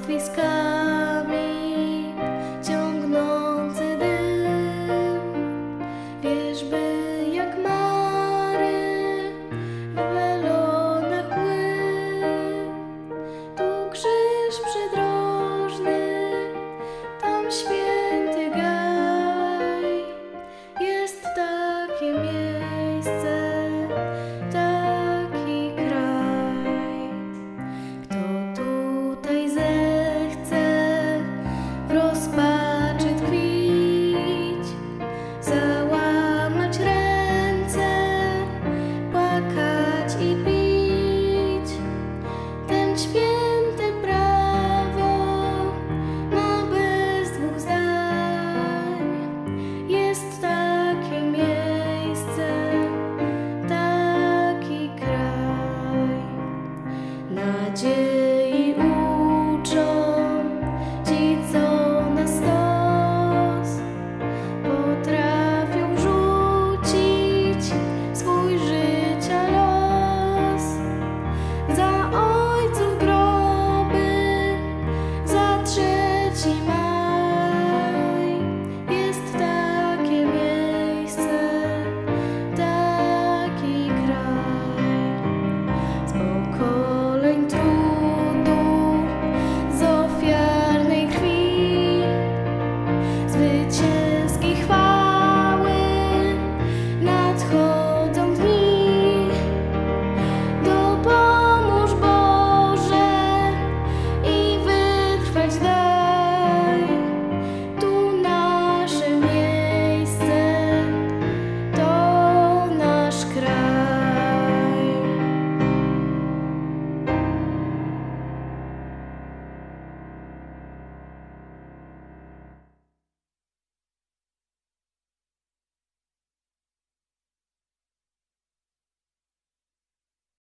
urwiskami ciągnący dym, wierzby jak mary w welonach mły. Tu krzyż przydrożny, tam święty gaj. Jest takie miejsce, taki kraj. Kto tutaj zechce w rozpaczy tkwić, załamać ręce, płakać i pić, ten święte prawo ma bez dwóch zdań. Jest takie miejsce, taki kraj. Nadzieja